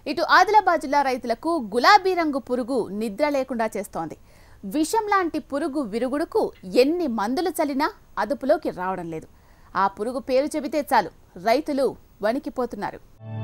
ఇటు ఆదిలాబాద్ జిల్లా రైతులకు గులాబీ రంగు పురుగు నిద్ర లేకుండా చేస్తోంది. విషం లాంటి పురుగు విరుగుడుకు ఎన్ని మందులు చల్లినా అదుపులోకి రావడం లేదు. ఆ పురుగు పేరు చెబితే చాలు రైతులు వణికిపోతున్నారు.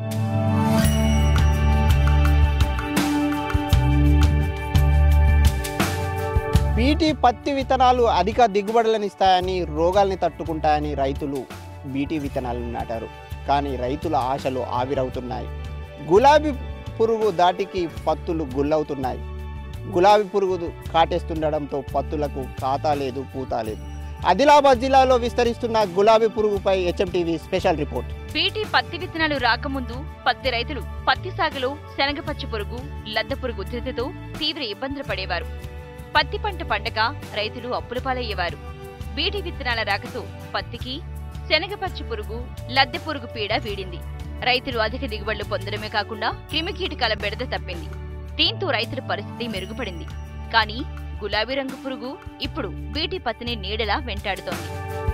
బీటీ పత్తి విత్తనాలు అధిక దిగుబడులను ఇస్తాయని, రోగాల్ని తట్టుకుంటాయని రైతులు బీటీ విత్తనాలను నాటారు. కానీ రైతుల ఆశలు ఆవిరవుతున్నాయి. గులాబీ పురుగు దాటికి పత్తులు గుల్లవుతున్నాయి. గులాబీ పురుగు కాటేస్తుండడంతో పత్తులకు ఖాతా లేదు, పూత లేదు. ఆదిలాబాద్ జిల్లాలో విస్తరిస్తున్న గులాబీ పురుగుపై హెచ్ఎంటీవీ స్పెషల్ రిపోర్ట్. బీటీ పత్తి విత్తనాలు రాకముందు పత్తి రైతులు పత్తి సాగులో శనగపచ్చి పురుగు, లద్ద పురుగు ఉధృతితో తీవ్ర ఇబ్బందులు పడేవారు. పత్తి పంట పండక రైతులు అప్పుల పాలయ్యేవారు. బీటీ విత్తనాల రాకతో పత్తికి శనగపచ్చి పురుగు, లద్దె పురుగు పీడ వీడింది. రైతులు అధిక దిగుబడులు పొందడమే కాకుండా క్రిమికీటకాల బెడద తప్పింది. దీంతో రైతుల పరిస్థితి మెరుగుపడింది. కానీ గులాబీ రంగు పురుగు ఇప్పుడు బీటీ పత్తిని నీడలా వెంటాడుతోంది.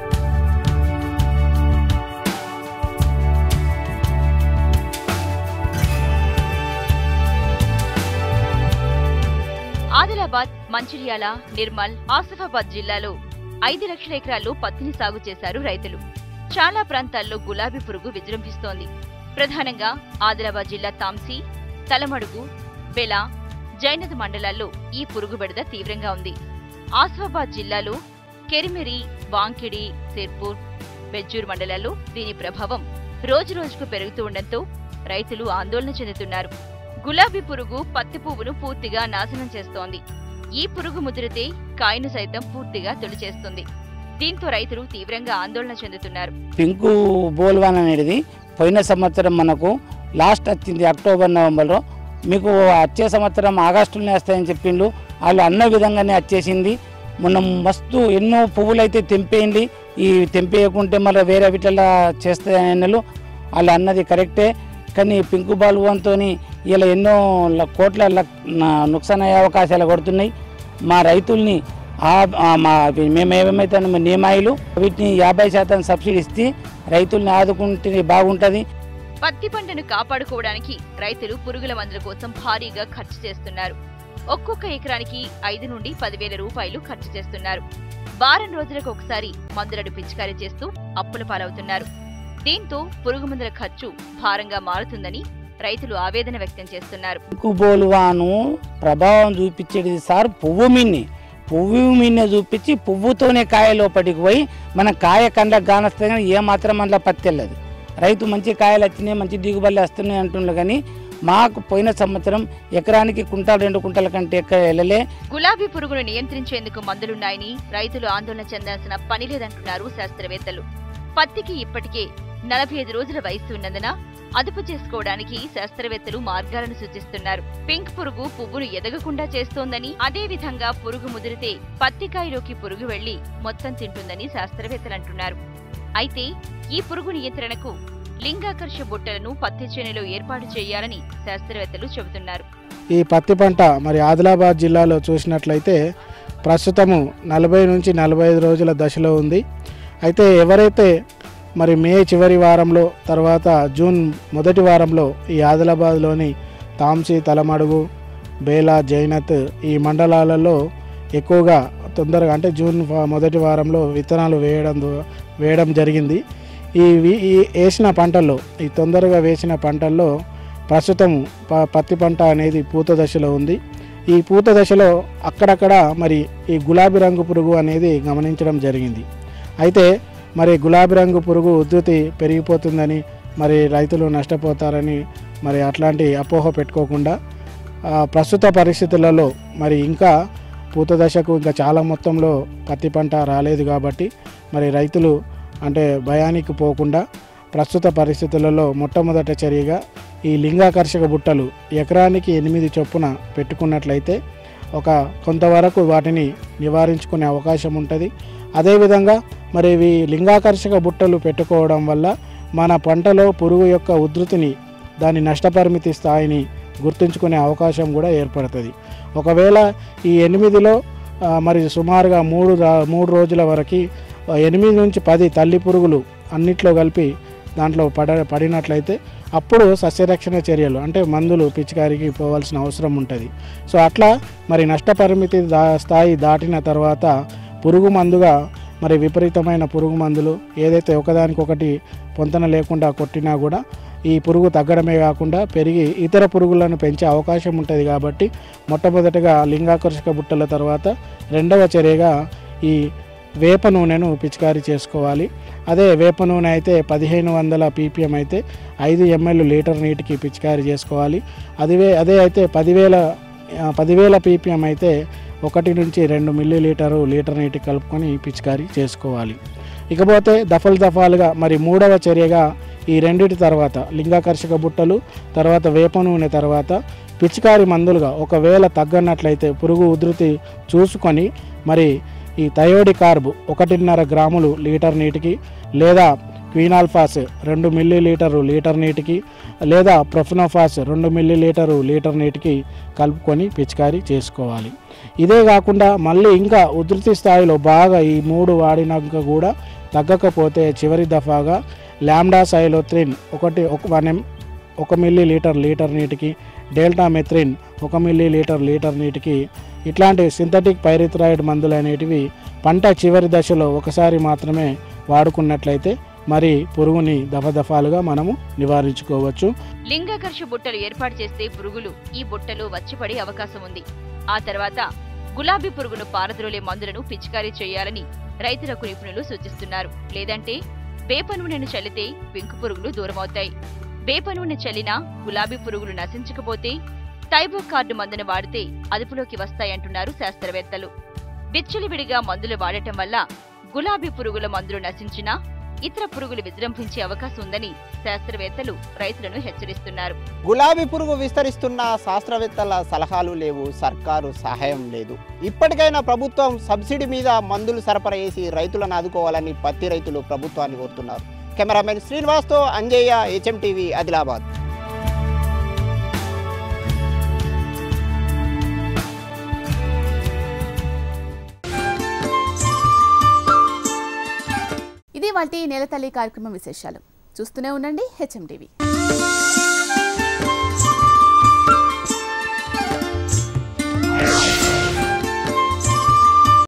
ఆదిలాబాద్, మంచిర్యాల, నిర్మల్, ఆసిఫాబాద్ జిల్లాలో 5 లక్షల ఎకరాల్లో పత్తిని సాగు చేశారు రైతులు. చాలా ప్రాంతాల్లో గులాబీ పురుగు విజృంభిస్తోంది. ప్రధానంగా ఆదిలాబాద్ జిల్లా తాంసీ, తలమడుగు, బెల, జైనద్ మండలాల్లో ఈ పురుగు బెడద తీవ్రంగా ఉంది. ఆసిఫాబాద్ జిల్లాలో కెరిమెరి, వాంకిడి, సిర్పూర్, బెజ్జూర్ మండలాల్లో దీని ప్రభావం రోజురోజుకు పెరుగుతూ ఉండడంతో రైతులు ఆందోళన చెందుతున్నారు. గులాబీ పురుగు పత్తి పువ్వును పూర్తిగా నాశనం చేస్తోంది. ఈ పురుగు ముదిరితే కాయను సైతం పూర్తిగా తొలిచేస్తుంది. దీంతో రైతులు తీవ్రంగా ఆందోళన చెందుతున్నారు. పింకు బోల్వాన్ అనేది పోయిన సంవత్సరం మనకు లాస్ట్ వచ్చింది అక్టోబర్ నవంబర్లో. మీకు వచ్చే సంవత్సరం ఆగస్టులోనే వస్తాయని చెప్పిండు. వాళ్ళు అన్న విధంగానే వచ్చేసింది. మొన్న మస్తు ఎన్నో పువ్వులు అయితే తెంపేయండి. ఈ తెంపేయకుంటే మళ్ళీ వేరే వీటిలా చేస్తాయని వాళ్ళు అన్నది కరెక్టే. కానీ పింకు బాల్వాన్తో ఇలా ఎన్నో కోట్ల నుక్సాన్ అయ్యే అవకాశాలు కొడుతున్నాయి. మా రైతుల్ని మేమేమైతే నియమాయిలు వీటిని 50% సబ్సిడీ ఇస్తే రైతుల్ని ఆదుకుంటే బాగుంటుంది. పత్తి పంటను కాపాడుకోవడానికి రైతులు పురుగుల మందుల కోసం భారీగా ఖర్చు చేస్తున్నారు. ఒక్కొక్క ఎకరానికి 5 నుండి 10,000 రూపాయలు ఖర్చు చేస్తున్నారు. వారం రోజులకు ఒకసారి మందులను పిచికారీ చేస్తూ అప్పుల పాలవుతున్నారు. దీంతో పురుగు మందుల ఖర్చు భారంగా మారుతుందని రైతులు ఆవేదన వ్యక్తం చేస్తున్నారు. పింకు బోల్వాను ప్రభావం చూపించేది సార్ పువ్వు మీన్నే చూపించి పువ్వుతోనే కాయ లోపలికి పోయి మన కాయ కండకు కానొస్తే కానీ ఏమాత్రం అందులో పత్తి వెళ్ళదు. రైతు మంచి కాయలు వచ్చినాయి, మంచి దిగుబడులు వస్తున్నాయి అంటున్నారు. కానీ మాకు పోయిన సంవత్సరం ఎకరానికి 1-2 కుంటల కంటే ఎక్కడ వెళ్ళలే. గులాబీ పురుగును నియంత్రించేందుకు మందులున్నాయని రైతులు ఆందోళన చెందాల్సిన పని లేదంటున్నారు శాస్త్రవేత్తలు. పత్తికి ఇప్పటికే 45 రోజుల వయస్సు ఉన్నందున అదుపు చేసుకోవడానికి శాస్త్రవేత్తలు మార్గాలను సూచిస్తున్నారు. పింక్ పురుగు పువ్వును ఎదగకుండా చేస్తోందని, అదే విధంగా పురుగు ముదిరితే పత్తికాయలోకి పురుగు వెళ్లి మొత్తం తింటుందని శాస్త్రవేత్తలు అంటున్నారు. అయితే ఈ పురుగు నియంత్రణకు లింగాకర్ష బుట్టలను పత్తి చేనులో ఏర్పాటు చేయాలని శాస్త్రవేత్తలు చెబుతున్నారు. ఈ పత్తి పంట మరి ఆదిలాబాద్ జిల్లాలో చూసినట్లయితే ప్రస్తుతము 40 నుంచి 45 రోజుల దశలో ఉంది. అయితే ఎవరైతే మరి మే చివరి వారంలో తర్వాత జూన్ మొదటి వారంలో ఈ ఆదిలాబాద్లోని తాంసీ, తలమడుగు, బేలా, జైనత్ ఈ మండలాలలో ఎక్కువగా తొందరగా అంటే జూన్ మొదటి వారంలో విత్తనాలు వేయడం జరిగింది. ఈ వేసిన పంటల్లో ఈ తొందరగా వేసిన పంటల్లో ప్రస్తుతం పత్తి పంట అనేది పూత దశలో ఉంది. ఈ పూత దశలో అక్కడక్కడ మరి ఈ గులాబీ రంగు పురుగు అనేది గమనించడం జరిగింది. అయితే మరి గులాబీ రంగు పురుగు ఉధృతి పెరిగిపోతుందని, మరి రైతులు నష్టపోతారని మరి అట్లాంటి అపోహ పెట్టుకోకుండా ప్రస్తుత పరిస్థితులలో మరి ఇంకా పూత దశకు ఇంకా చాలా మొత్తంలో పత్తి పంట రాలేదు కాబట్టి మరి రైతులు అంటే భయానికి పోకుండా ప్రస్తుత పరిస్థితులలో మొట్టమొదటి చర్యగా ఈ లింగాకర్షక బుట్టలు ఎకరానికి 8 చొప్పున పెట్టుకున్నట్లయితే కొంతవరకు వాటిని నివారించుకునే అవకాశం ఉంటుంది. అదేవిధంగా మరి ఇవి లింగాకర్షక బుట్టలు పెట్టుకోవడం వల్ల మన పంటలో పురుగు యొక్క ఉధృతిని, దాని నష్టపరిమితి స్థాయిని గుర్తుంచుకునే అవకాశం కూడా ఏర్పడుతుంది. ఒకవేళ ఈ 8లో మరి సుమారుగా 3 రోజుల వరకు 8 నుంచి 10 తల్లి పురుగులు అన్నిట్లో కలిపి దాంట్లో పడినట్లయితే అప్పుడు సస్యరక్షణ చర్యలు అంటే మందులు పిచికారికి పోవాల్సిన అవసరం ఉంటుంది. సో అట్లా మరి నష్టపరిమితి స్థాయి దాటిన తర్వాత పురుగు మందుగా మరి విపరీతమైన పురుగు మందులు ఏదైతే ఒకదానికొకటి పొంతన లేకుండా కొట్టినా కూడా ఈ పురుగు తగ్గడమే కాకుండా పెరిగి ఇతర పురుగులను పెంచే అవకాశం ఉంటుంది. కాబట్టి మొట్టమొదటిగా లింగాకర్షక బుట్టల తర్వాత రెండవ చర్యగా ఈ వేప నూనెను పిచికారీ చేసుకోవాలి. అదే వేప నూనె అయితే 1500 ppm అయితే 5 ml లీటర్ నీటికి పిచికారీ చేసుకోవాలి. అదే అయితే 10,000 ppm అయితే 1 నుంచి 2 మిల్లీలీటరు లీటర్ నీటికి కలుపుకొని పిచికారీ చేసుకోవాలి. ఇకపోతే దఫాలుగా మరి మూడవ చర్యగా ఈ రెండిటి తర్వాత లింగాకర్షక బుట్టలు తర్వాత వేప నూనె తర్వాత పిచికారీ మందులుగా ఒకవేళ తగ్గనట్లయితే పురుగు ఉధృతి చూసుకొని మరి ఈ థయోడికార్బ్ 1.5 గ్రాములు లీటర్ నీటికి లేదా క్వినాల్ఫాస్ 2 మిల్లీలీటరు లీటర్ నీటికి లేదా ప్రొఫెనోఫాస్ 2 మిల్లీలీటరు లీటర్ నీటికి కలుపుకొని పిచికారీ చేసుకోవాలి. ఇదే కాకుండా మళ్ళీ ఇంకా ఉధృతి స్థాయిలో బాగా ఈ 3 వాడినాక కూడా తగ్గకపోతే చివరి దఫాగా లాంబ్డాసైలోత్రిన్ 1 మిల్లీలీటర్ లీటర్ నీటికి డెల్టామెథ్రిన్ 1 మిల్లీలీటర్ లీటర్ నీటికి ఇట్లాంటి సింథటిక్ పైరిథ్రాయిడ్ మందులు అనేటివి పంట చివరి దశలో ఒకసారి మాత్రమే వాడుకున్నట్లయితే మరి పురుగుని దఫాలుగా మనము నివారించుకోవచ్చు. లింగాకర్ష బుట్టలు ఏర్పాటు చేస్తే పురుగులు ఈ బుట్టలో వచ్చిపడే అవకాశం ఉంది. ఆ తర్వాత గులాబీ పురుగును పారద్రోలే మందులను పిచికారీ చేయాలని రైతులకు నిపుణులు సూచిస్తున్నారు. లేదంటే వేప నూనెను చల్లితే పెంకు పురుగులు దూరమవుతాయి. వేప నూనె చల్లినా గులాబీ పురుగులు నశించకపోతే టైబోకార్డు మందును వాడితే అదుపులోకి వస్తాయంటున్నారు శాస్త్రవేత్తలు. విచ్చలవిడిగా మందులు వాడటం వల్ల గులాబీ పురుగుల మందులు నశించినా ఇతర పురుగులు విజృంభించే అవకాశం ఉందని శాస్త్రవేత్తలు రైతులను హెచ్చరిస్తున్నారు. గులాబీ పురుగు విస్తరిస్తున్న శాస్త్రవేత్తల సలహాలు లేవు, సర్కారు సహాయం లేదు. ఇప్పటికైనా ప్రభుత్వం సబ్సిడీ మీద మందులు సరఫరా చేసి రైతులను ఆదుకోవాలని పత్తి రైతులు ప్రభుత్వాన్ని కోరుతున్నారు. కెమెరామెన్ శ్రీనివాస్తో అంజయ్య, HMTV, ఆదిలాబాద్. ఇది వాటి నేలతల్లి కార్యక్రమం విశేషాలు. చూస్తూనే ఉండండి HMTV.